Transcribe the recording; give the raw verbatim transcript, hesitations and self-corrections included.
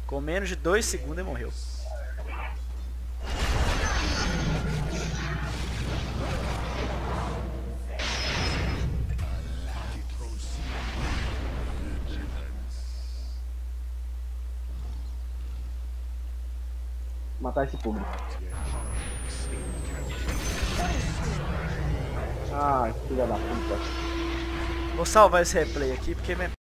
Com menos de dois segundos ele morreu. Matar esse público. Ah, filha da puta. Vou salvar esse replay aqui porque minha